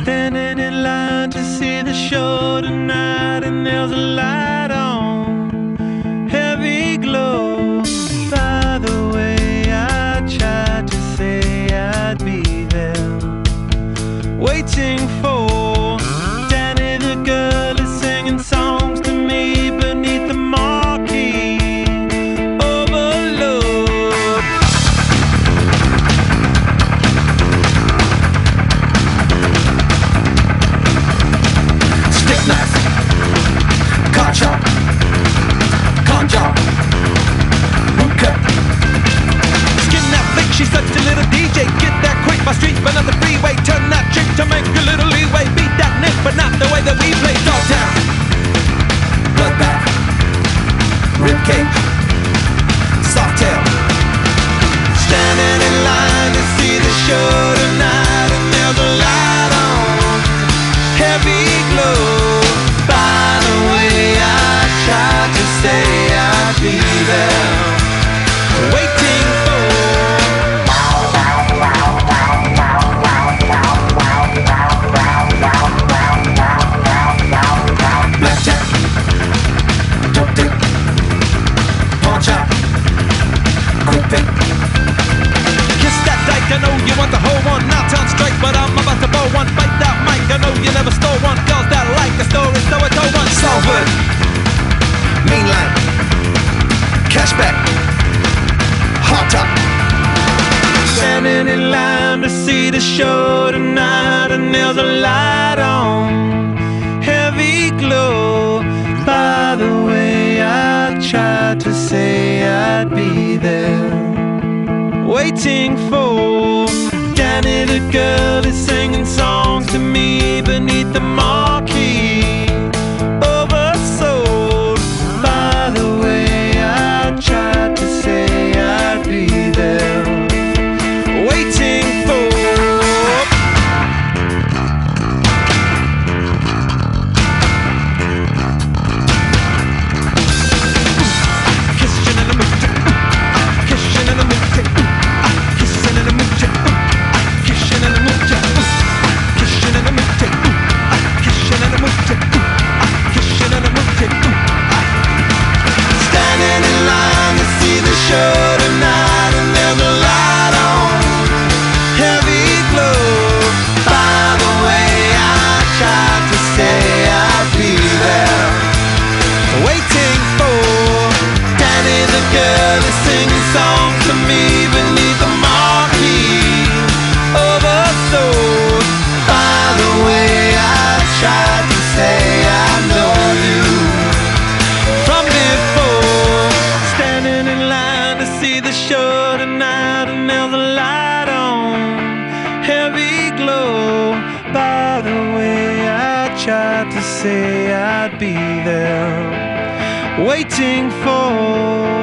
Standing in line to see the show tonight, and there's a light on, heavy glow. By the way, I tried to say I'd be there, waiting for Danny the girl is singing songs to me beneath the marquee. Overload. Stick knife, car chop, con job, root cut. Skin that flick, she's such a little DJ. Get that quick, my street, but not the freeway. Turn that trick to make a little leeway. Beat that nick, but not the way that we play. Dog town, bloodbath, ribcage, soft tail. Standing in line to see the show tonight, and there's a light on, heavy glow. By the way, I tried to say I'd be there, waiting for blackjack, dope dick, pawn chop, quick pick. Kiss that dyke, I know you want the whole one. Not on strike, but I'm about to bow one. Bite that mic, I know you never stole one. Girls that like the story, so I told one. Salford, mainline, cashback, hot top. Standing in line to see the show tonight, and there's a light on, heavy glow. By the way, I tried to say I'd be there, waiting for Danny the girl is singing songs to me beneath the marquee. Oversold. By the way, I tried to say I'd be there, waiting for kissing in the mood, kissing in the mood, kissing in the mood, kissing in the mood, kissing in the mood, kissing in the mood, kissing in the mood. Standing in line to see the show tonight, and there's a light on, heavy glow. By the way, I tried to say I'd be there, waiting for Danny the girl is singing songs to me beneath the marquee. Oversold. By the way, I tried to say I know you from before. Standing in line to see the show tonight, and there's a light on, heavy glow. By the way, I tried to say I'd be there, waiting for